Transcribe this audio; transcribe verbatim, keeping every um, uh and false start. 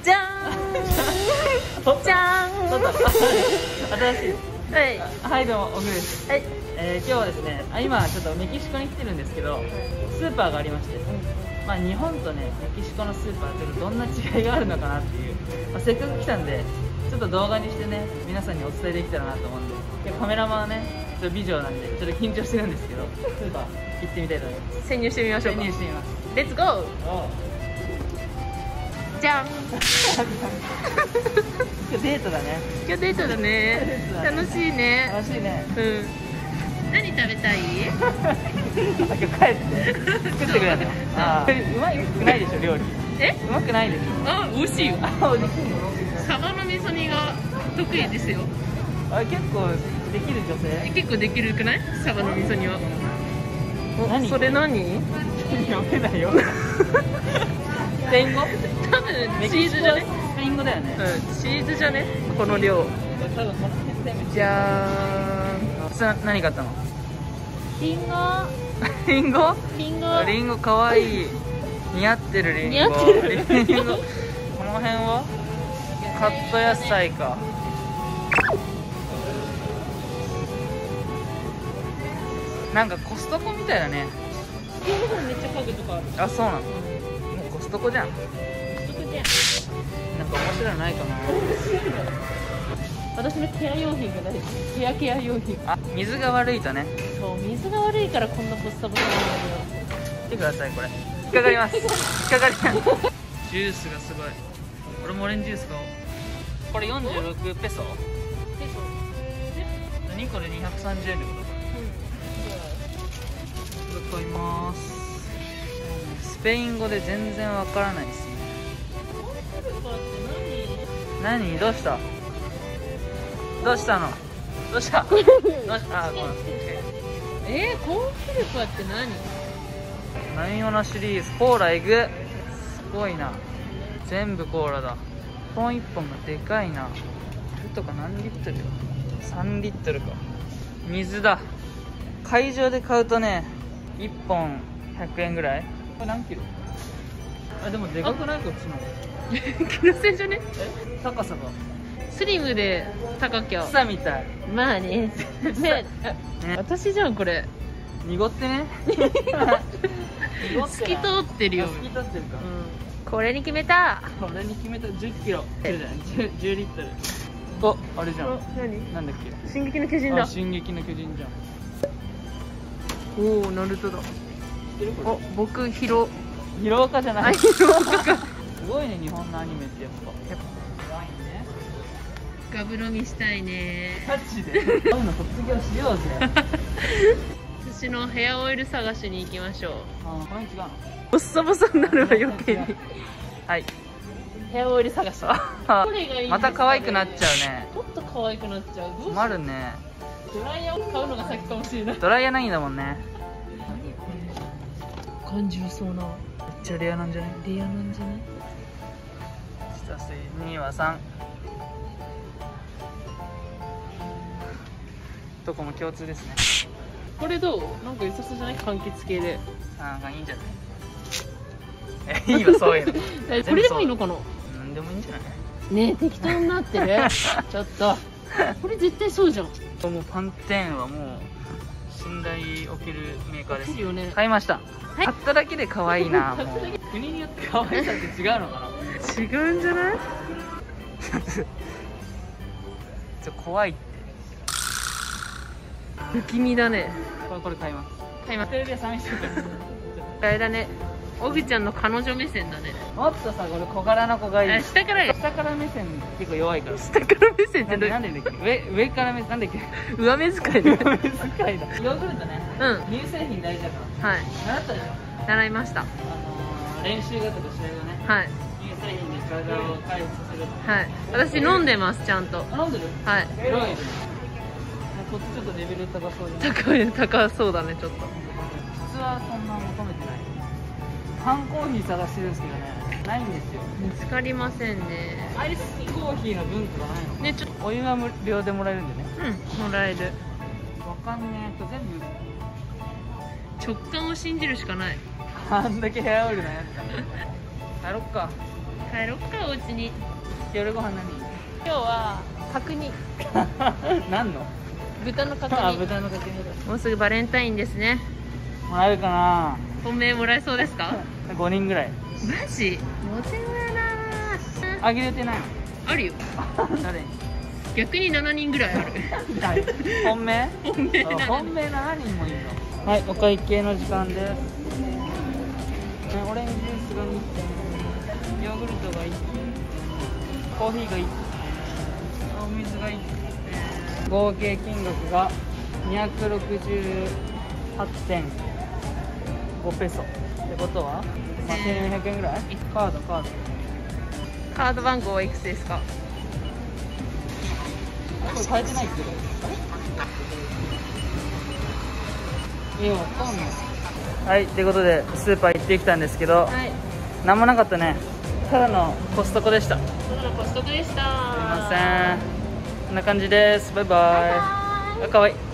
じゃーんじゃーん。 新しい。 はい。 はいどうも、オグです。 はい。 えー、今日はですね、あ今ちょっとメキシコに来てるんですけど、スーパーがありまして、まあ日本とねメキシコのスーパーちょっとどんな違いがあるのかなっていう、まあ、せっかく来たんでちょっと動画にしてね皆さんにお伝えできたらなと思うんで、いやカメラマンはねちょっと美女なんでちょっと緊張してるんですけど、スーパー行ってみたいと思います。 潜入してみましょうか。 潜入してみます。 レッツゴー。じゃん。 今日デートだね。 今日デートだね。楽しいね。 楽しいね。 うん。何食べたい？ 今日帰って作ってくれたの。ああ、うまいくないでしょ料理。 え？ うまくないでしょ。 あ、美味しいよ。 あ、できるの？ サバの味噌煮が得意ですよ。 あ、結構できる女性？ 結構できるくない？サバの味噌煮は。 何？ それ何？ 読めないよ。スペイン語？ 多分チーズじゃね？ スペイン語だよね。 うん、チーズじゃね？この量。 多分この辺で。 じゃーん。 それ何買ったの？ リンゴ。 リンゴ？ リンゴ。 リンゴ可愛い。似合ってるリンゴ。 似合ってるリンゴ。この辺は？カット野菜か。なんかコストコみたいだね。 この方めっちゃ家具とかある。 あ、そうなの。もうコストコじゃん。 コストコじゃん。 なんか面白いのないかな。 私のケア用品が大好き。ヘアケア用品。 あ、水が悪いとね。 そう、水が悪いからこんなボッサボサなんだよ。 見てくださいこれ。引っかかります。引っかかります。ジュースがすごい。俺もオレンジジュース買おう。これよんじゅうろくペソ？ ペソ？ にこでにひゃくさんじゅうえんってことか。うん。これ買います。スペイン語で全然わからないですね。何？どうした？どうしたの？どうした？どうした？あ、ごめん。 えー、コーンフルパって何？ 何用のシリーズ？コーラエグ。すごいな。全部コーラだ。一本一本がでかいな。ふとか何リットル？さんリットルか。水だ。会場で買うとね、いっぽんひゃくえんぐらい。これ何キロ？あ、でもでかくない？こっちの。 気のせいじゃね？ え？高さがスリムで高きゃ。 草みたい。 まあね。ね、私じゃんこれ。 濁ってね。濁って透き通ってるよ。 透き通ってるか。 うん、これに決めた。 これに決めた。じゅっキロ。じゅうリットル。お、あれじゃん。 何？ なんだっけ？ 進撃の巨人だ。 進撃の巨人じゃん。 おお、ナルトだ。お、僕ヒロ。 ヒロアカじゃない。 ヒロアカか。 すごいね、日本のアニメってやっぱ。怖いね。 ガブ飲みしたいね。 マジで。そういうの卒業しようぜ。 私のヘアオイル探しに行きましょう。 あ、これ違うの。 ボッサボサになるわ余計に。 はい。 ヘアオイル探し。どれがいいですかね？ また可愛くなっちゃうね。 ちょっと可愛くなっちゃう。どうしよう。 困るね。 ドライヤーを買うのが先かもしれない。 ドライヤーないんだもんね。 感じそうな。 めっちゃレアなんじゃない？ レアなんじゃない？ 下水にはさん。どこも共通ですね。 これどう？なんか良さそうじゃない？柑橘系で。 ああ、いいんじゃない？え、いいわそういうの。 これでもいいのかな？ なんでもいいんじゃない？ ねえ、適当になってる。ちょっと。これ絶対そうじゃん。 もうパンテーンはもう信頼を受けるメーカーですよね。 買いました。 はい、 買っただけで可愛いな。もう国によって可愛さって違うのかな。 違うんじゃない？ ちょ怖いって。 不気味だね。 これこれ買います。 買います。 テレビは寂しいから。 あれだね。オグちゃんの彼女目線だね。 もっとさ、これ小柄な子がいい。 下から下から目線結構弱いから。 下から目線ってなんでだっけ？上上から目なんだっけ？ 上目遣いだ。 上目遣いだ。ヨーグルトね。 うん。 乳製品大事だから。はい。習ったでしょ？ 習いました。あのー、練習がとか試合がね。はい。乳製品で体を回復させる。はい。 私飲んでますちゃんと。 飲んでる？ はい。 すごい。こっちちょっとレベル高そうじゃない？ 高い高そうだねちょっと。 普通はそんな求めてない。缶コーヒー探してるんですけどね、ないんですよ。 見つかりませんね。 アイスコーヒーの文化がないのかな。 ね、ちょっとお湯は無料でもらえるんでね。 うん、もらえる。 わかんねえと全部直感を信じるしかない。 あんだけヘアオイルのやつか。やろっか。 帰ろっか、お家に。 夜ご飯今日は角煮、 何何の豚の角あ、 煮。 豚のかけ煮だ。 もうすぐバレンタインですね。 もらえるかな。 本命もらえそうですか？ ごにんぐらい。 マジモテモやな。 あげれてないの？ あるよ。 誰に？ 逆にしちにんぐらいある。 本命？ 本命なの本命しちにんもいるの。はい、お会計の時間です。ね、オレンジジュースがにてん、ヨーグルトがいってん、コーヒーがいってん、お水がいってん、合計金額がにひゃくろくじゅうはちてんごペソってことは、まあ、せんよんひゃくえんぐらい。カードカードカード番号はいくつですか？ これ変えてないってこと？いいよ、わかんない。はい、ということでスーパー行ってきたんですけど、 はい。 なんもなかったね。ただのコストコでした。すいただのコストコでした。すいません。こんな感じです。バイバイ。 バイバイ。 あ、かわいい。